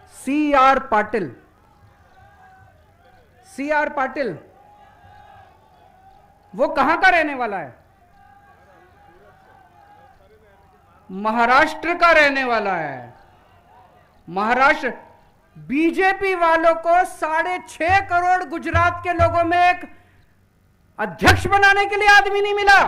CR. Patil, CR. Patil वो कहां का रहने वाला है? महाराष्ट्र का रहने वाला है। महाराष्ट्र बीजेपी वालों को 6.5 करोड़ गुजरात के लोगों में एक अध्यक्ष बनाने के लिए आदमी नहीं मिला।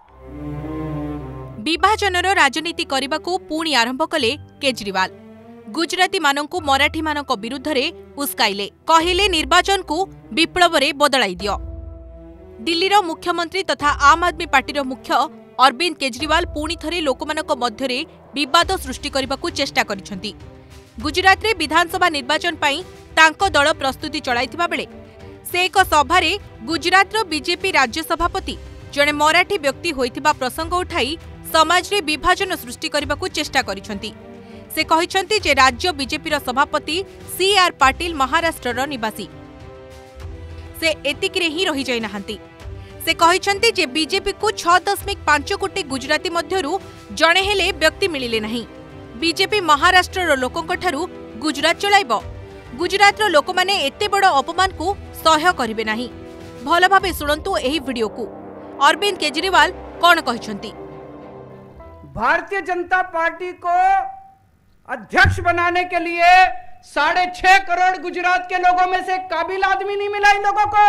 विभाजनर राजनीति करने को पुणी आरंभ कले केजरीवाल। गुजराती मानकु मराठी मानक विरुद्ध रे उस्काइले, कहिले निर्वाचन को विप्लव रे बदलाई दियो। दिल्लीर मुख्यमंत्री तथा आम आदमी पार्टीर मुख्य अरविंद केजरीवाल पुणी थरे लोकमानक मध्यरे विवाद सृष्टि करने को चेष्टा करिसेंती। गुजरात रे विधानसभा निर्वाचन पाई तांको दल प्रस्तुति चलाइथिबा बेले से एक सभारे गुजरात बीजेपी राज्य सभापति जड़े मराठी व्यक्ति होइथिबा प्रसंग उठाई समाज रे विभाजन सृष्टि करने को चेष्टा करिसेंती। से कहिसेंती जे राज्य बीजेपी सभापति सी.आर. पाटिल महाराष्ट्रर निवासी, से एतिकरे ही रही जाई नाहंती। से कहिसेंती जे बीजेपी को 6.5 कोटी गुजराती मध्यरु जणे हेले व्यक्ति मिलिले नहीं। बीजेपी महाराष्ट्रर लोकंक ठारू गुजरात चलाइबो। गुजरातर लोक माने एते बड़ अपमान को सह्य करिवे नाही। भल भाबे सुनंतु एही वीडियो को। अरविंद केजरीवाल कोन कहिसेंती? भारतीय जनता पार्टी को अध्यक्ष बनाने के लिए 6.5 करोड़ गुजरात के लोगों में से काबिल आदमी नहीं मिला इन लोगों को।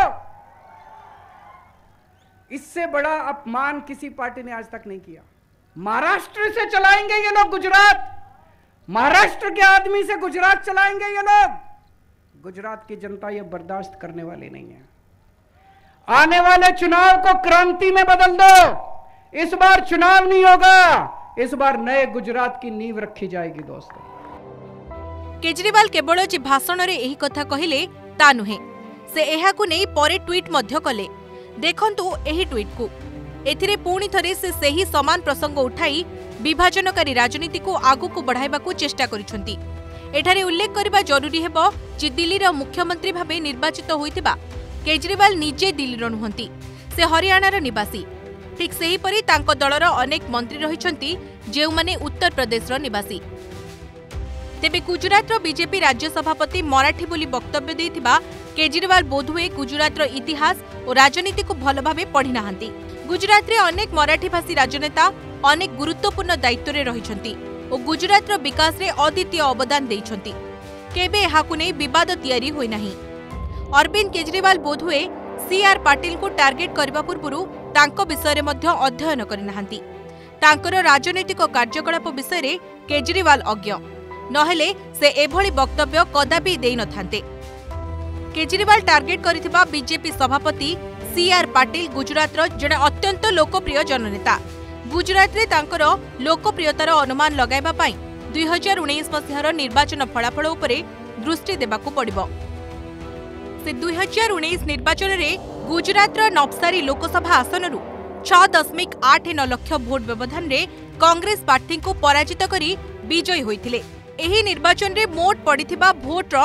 इससे बड़ा अपमान किसी पार्टी ने आज तक नहीं किया। महाराष्ट्र से चलाएंगे ये लोग गुजरात, महाराष्ट्र के आदमी से गुजरात चलाएंगे ये लोग। गुजरात की जनता ये बर्दाश्त करने वाली नहीं है। आने वाले चुनाव को क्रांति में बदल दो। इस बार चुनाव नहीं होगा, इस बार नए गुजरात की नींव रखी जाएगी। दोस्तों, केजरीवाल केवल जे भाषण रे एही कथा कहिले ता नुहे, से एहाकु नै परे ट्वीट मध्य कले। देखंतु एही ट्वीट को। एथिरे पुणी थरे से सही समान प्रसंग उठाई विभाजनकारी राजनीति को आगु को बढ़ाइबा को चेष्टा करिसेंती। एठारे उल्लेख करबा जरूरी हेबो जे दिल्लीर मुख्यमंत्री भाबे निर्वाचित होइतिबा केजरीवाल निजे दिल्लीर नुहंती, से हरियाणार निवासी। ठीक सेही परी तांको दलर अनेक मंत्री रहिसेंती जेउ माने उत्तर प्रदेशर निवासी। तेबे गुजरातर बीजेपी राज्य सभापति मराठी बोली वक्तव्य देथिबा केजरीवाल बोधुए गुजरातर इतिहास और राजनीति को भल भाबे पढ़ी नाहंती। गुजरात रे अनेक मराठी भाषी राजनेता अनेक गुरुत्वपूर्ण दायित्व रे रहिसेंती और गुजरातर विकास रे अद्वितीय अवदान देइछंती। केबे एहाकु नै विवाद तयारी होई नाही। अरविंद केजरीवाल बोधुए सी.आर. पाटिल को टार्गेट करबा पूर्वरु तांको विषय मध्य अध्ययन करिनाहांती। तांकर राजनैतिक कार्यकलाप विषय केजरीवाल अज्ञ नहेले से एभली वक्तव्य कदापि देई नथांते। केजरीवाल टार्गेट करिथिबा बीजेपी सभापति सी.आर. पाटिल गुजरातर जड़े अत्यंत लोकप्रिय जननेता। गुजरात रे तांकर लोकप्रियतार अनुमान लगाइबा पई 2019 मसीहार निर्वाचन फलाफल उपरे दृष्टि देबाकू पड़िबो। से 2019 निर्वाचन रे गुजरातर नवसारी लोकसभा आसनरु 6.89 लाख भोट व्यवधान रे कांग्रेस प्रार्थी को पराजित करी विजयी होइथिले। एही निर्वाचन रे मोट पड़िथिबा भोटर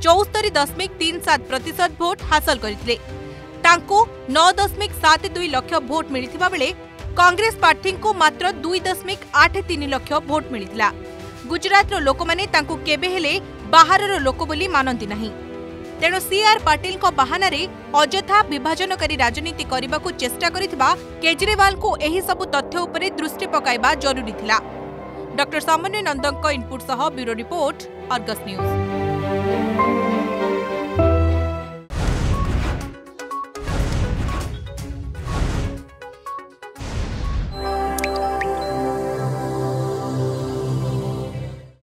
74.37% भोट हासिल करथिले। तांको 9.72 लाख भोट मिलिथिबा बेले कांग्रेस प्रार्थी को मात्र 2.83 लाख भोट मिलिथिला। गुजरातर लोक माने तांको केबे हेले बाहरर लोक बोली मानंती नाही। तेणु सी.आर. पाटिल को बहानारे अजथा विभाजनकारी राजनीति करने को चेष्टा करिथिबा केजरीवाल को एही सबु तथ्य उपरे दृष्टि पकाइबा जरूरी थिला। डॉक्टर सामान्य नंदनक इनपुट सह ब्यूरो रिपोर्ट, अर्गस न्यूज।